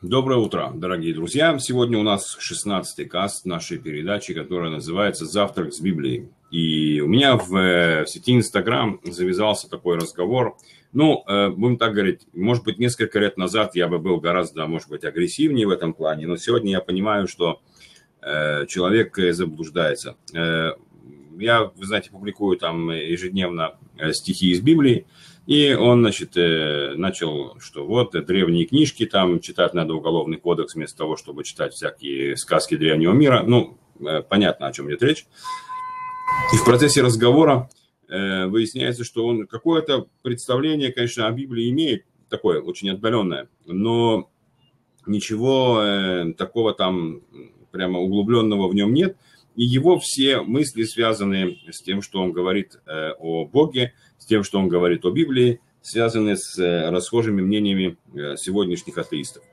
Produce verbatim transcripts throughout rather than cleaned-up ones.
Доброе утро, дорогие друзья. Сегодня у нас шестнадцатый каст нашей передачи, которая называется «Завтрак с Библией». И у меня в, в сети Инстаграм завязался такой разговор. Ну, будем так говорить, может быть, несколько лет назад я бы был гораздо, может быть, агрессивнее в этом плане, но сегодня я понимаю, что э, человек заблуждается. Э, я, вы знаете, публикую там ежедневно стихи из Библии. И он, значит, начал, что вот древние книжки, там читать надо уголовный кодекс вместо того, чтобы читать всякие сказки древнего мира. Ну, понятно, о чем идет речь. И в процессе разговора выясняется, что он какое-то представление, конечно, о Библии имеет, такое очень отдаленное, но ничего такого там прямо углубленного в нем нет. И его все мысли связаны с тем, что он говорит о Боге, с тем, что он говорит о Библии, связаны с расхожими мнениями сегодняшних атеистов.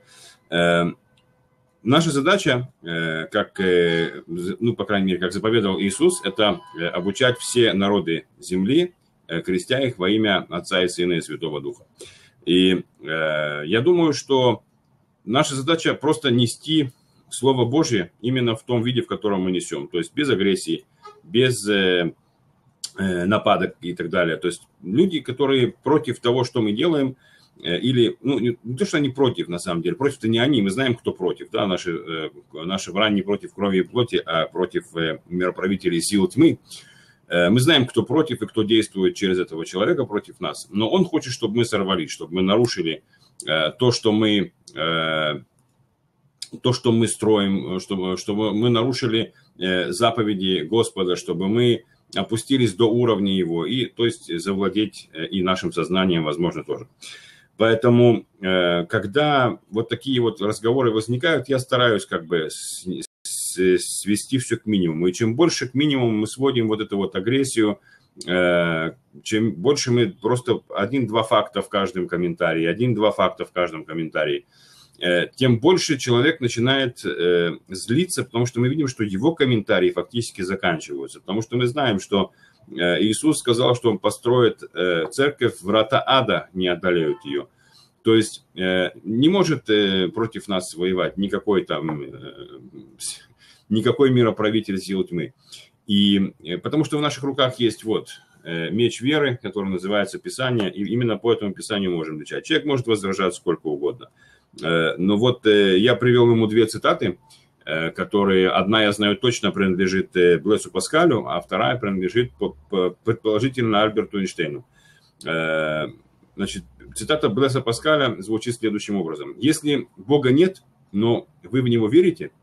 Наша задача, как, ну, по крайней мере, как заповедовал Иисус, это обучать все народы земли, крестя их во имя Отца и Сына и Святого Духа. И я думаю, что наша задача просто нести Слово Божье именно в том виде, в котором мы несем. То есть без агрессии, без э, э, нападок и так далее. То есть люди, которые против того, что мы делаем, э, или, ну, не, не то, что они против, на самом деле, против-то не они, мы знаем, кто против. Да? Наши, э, наши враг не против крови и плоти, а против э, мироправителей сил тьмы. Э, мы знаем, кто против и кто действует через этого человека против нас. Но он хочет, чтобы мы сорвались, чтобы мы нарушили э, то, что мы... Э, то, что мы строим, чтобы, чтобы мы нарушили э, заповеди Господа, чтобы мы опустились до уровня Его, и, то есть завладеть э, и нашим сознанием, возможно, тоже. Поэтому, э, когда вот такие вот разговоры возникают, я стараюсь как бы с, с, свести все к минимуму. И чем больше к минимуму мы сводим вот эту вот агрессию, э, чем больше мы просто один-два факта в каждом комментарии, один-два факта в каждом комментарии, тем больше человек начинает э, злиться, потому что мы видим, что его комментарии фактически заканчиваются. Потому что мы знаем, что э, Иисус сказал, что Он построит э, церковь, врата ада не одолеют ее. То есть э, не может э, против нас воевать никакой там, э, никакой мироправитель сил тьмы. И, э, потому что в наших руках есть вот э, меч веры, который называется Писание, и именно по этому Писанию можем отвечать. Человек может возражать сколько угодно. Но вот я привел ему две цитаты, которые, одна, я знаю точно, принадлежит Блесу Паскалю, а вторая принадлежит предположительно Альберту Эйнштейну. Значит, цитата Блеса Паскаля звучит следующим образом. Если Бога нет, но вы в Него верите,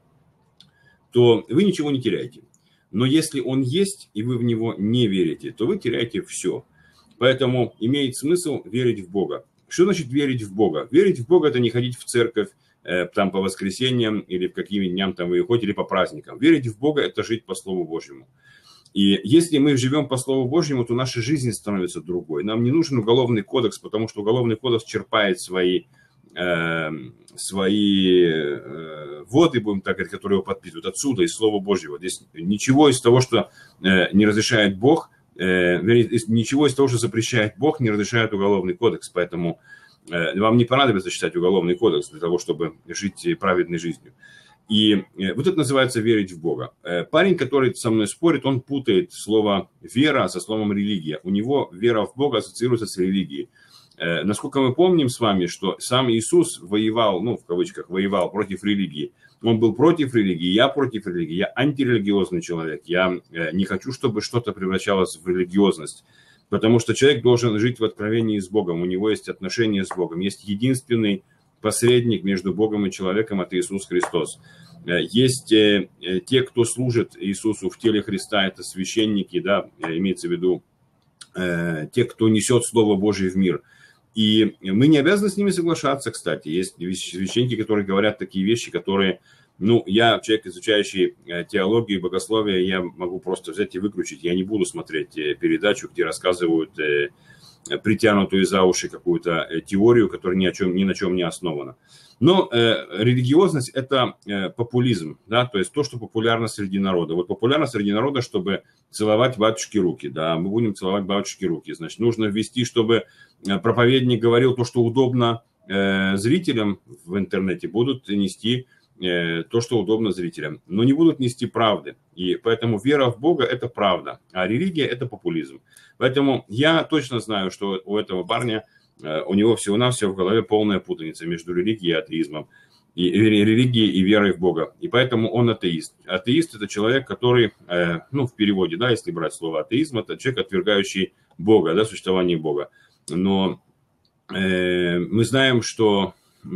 то вы ничего не теряете. Но если Он есть, и вы в Него не верите, то вы теряете все. Поэтому имеет смысл верить в Бога. Что значит верить в Бога? Верить в Бога – это не ходить в церковь э, там по воскресеньям или в каким дням там вы ходите, или по праздникам. Верить в Бога – это жить по Слову Божьему. И если мы живем по Слову Божьему, то наша жизнь становится другой. Нам не нужен уголовный кодекс, потому что уголовный кодекс черпает свои, э, свои э, воды, будем так говорить, которые его подпитывают отсюда, из Слова Божьего. Здесь ничего из того, что э, не разрешает Бог, ничего из того, что запрещает Бог, не разрешает уголовный кодекс. Поэтому э, вам не понадобится читать уголовный кодекс для того, чтобы жить праведной жизнью. И э, вот это называется верить в Бога. Э, парень, который со мной спорит, он путает слово «вера» со словом «религия». У него вера в Бога ассоциируется с религией. Э, насколько мы помним с вами, что сам Иисус воевал, ну, в кавычках, воевал против религии. Он был против религии, я против религии, я антирелигиозный человек. Я не хочу, чтобы что-то превращалось в религиозность. Потому что человек должен жить в откровении с Богом. У него есть отношения с Богом. Есть единственный посредник между Богом и человеком, это Иисус Христос. Есть те, кто служит Иисусу в теле Христа, это священники, да, имеется в виду те, кто несет Слово Божие в мир. И мы не обязаны с ними соглашаться, кстати. Есть священники, которые говорят такие вещи, которые, ну, я, человек, изучающий теологию и богословие, я могу просто взять и выключить. Я не буду смотреть передачу, где рассказывают притянутую за уши какую-то теорию, которая ни, о чем, ни на чем не основана. Но э, религиозность – это э, популизм, да, то есть то, что популярно среди народа. Вот популярно среди народа, чтобы целовать батюшки руки, да, мы будем целовать батюшки руки. Значит, нужно ввести, чтобы проповедник говорил то, что удобно э, зрителям в интернете будут нести э, то, что удобно зрителям, но не будут нести правды. И поэтому вера в Бога – это правда, а религия – это популизм. Поэтому я точно знаю, что у этого парня, э, у него всего-навсего в голове полная путаница между религией и атеизмом, и религией и верой в Бога. И поэтому он атеист. Атеист – это человек, который, э, ну, в переводе, да, если брать слово атеизм, это человек, отвергающий Бога, да, существование Бога. Но э, мы знаем, что э,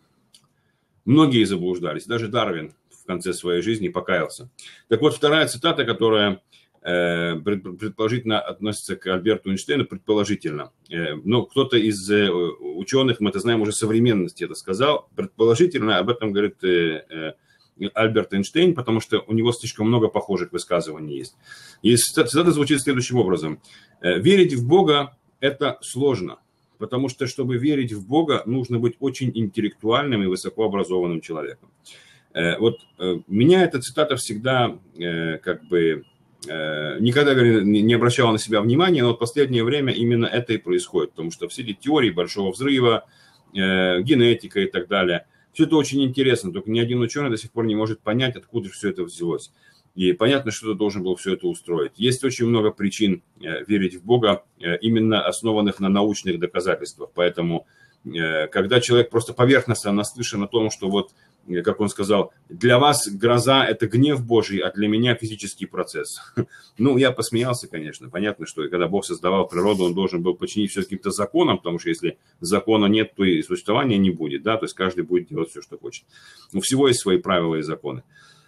многие заблуждались. Даже Дарвин в конце своей жизни покаялся. Так вот, вторая цитата, которая э, предположительно относится к Альберту Эйнштейну, предположительно. Э, но кто-то из э, ученых, мы это знаем уже современности, это сказал. Предположительно об этом говорит э, э, Альберт Эйнштейн, потому что у него слишком много похожих высказываний есть. И цитата звучит следующим образом. «Верить в Бога – это сложно, потому что, чтобы верить в Бога, нужно быть очень интеллектуальным и высокообразованным человеком». Вот меня эта цитата всегда как бы никогда не обращала на себя внимания, но вот в последнее время именно это и происходит, потому что все эти теории большого взрыва, генетика и так далее – все это очень интересно, только ни один ученый до сих пор не может понять, откуда все это взялось. И понятно, что ты должен был все это устроить. Есть очень много причин верить в Бога, именно основанных на научных доказательствах. Поэтому, когда человек просто поверхностно наслышан о том, что вот, как он сказал, для вас гроза – это гнев Божий, а для меня физический процесс. Ну, я посмеялся, конечно. Понятно, что когда Бог создавал природу, он должен был подчинить все каким-то законам, потому что если закона нет, то и существования не будет, да, то есть каждый будет делать все, что хочет. У всего есть свои правила и законы.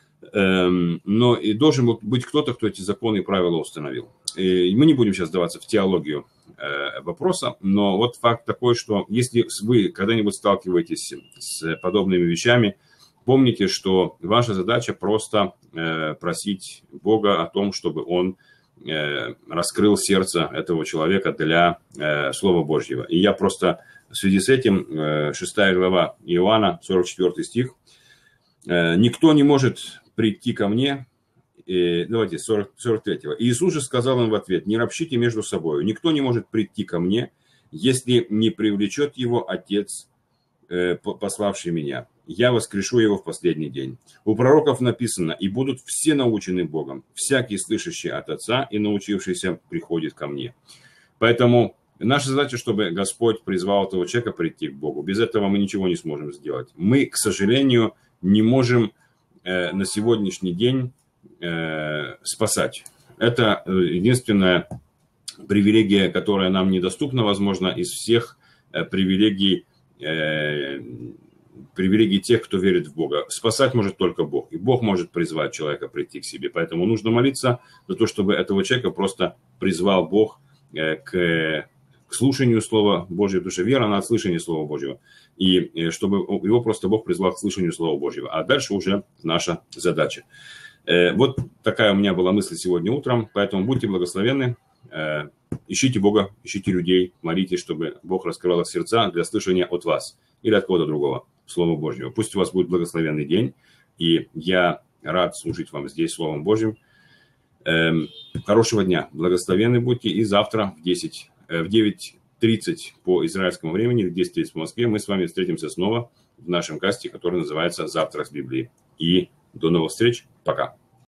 Но и должен был быть кто-то, кто эти законы и правила установил. И мы не будем сейчас вдаваться в теологию вопроса, но вот факт такой, что если вы когда-нибудь сталкиваетесь с подобными вещами, помните, что ваша задача просто просить Бога о том, чтобы Он раскрыл сердце этого человека для Слова Божьего. И я просто в связи с этим, шестая глава Иоанна, сорок четвёртый стих, «Никто не может прийти ко мне». И, давайте, сорок, сорок третьего. «Иисус же сказал им в ответ: не ропщите между собой. Никто не может прийти ко мне, если не привлечет его Отец, э, пославший меня. Я воскрешу его в последний день. У пророков написано: и будут все научены Богом. Всякий, слышащий от Отца и научившийся, приходит ко мне». Поэтому наша задача, чтобы Господь призвал этого человека прийти к Богу. Без этого мы ничего не сможем сделать. Мы, к сожалению, не можем э, на сегодняшний день э, спасать. Это единственная привилегия, которая нам недоступна, возможно, из всех э, привилегий, э, привилегий тех, кто верит в Бога. Спасать может только Бог. И Бог может призвать человека прийти к себе. Поэтому нужно молиться за то, чтобы этого человека просто призвал Бог э, к... к слушанию Слова Божьего, потому что вера, она от слышания Слова Божьего. И чтобы его просто Бог призвал к слышанию Слова Божьего. А дальше уже наша задача. Вот такая у меня была мысль сегодня утром. Поэтому будьте благословенны. Ищите Бога, ищите людей, молитесь, чтобы Бог раскрывал их сердца для слышания от вас или от кого-то другого Слова Божьего. Пусть у вас будет благословенный день. И я рад служить вам здесь Словом Божьим. Хорошего дня. Благословенны будьте. И завтра в десять в девять тридцать по израильскому времени, в десять тридцать по Москве, мы с вами встретимся снова в нашем касте, который называется «Завтрак с Библией». И до новых встреч. Пока.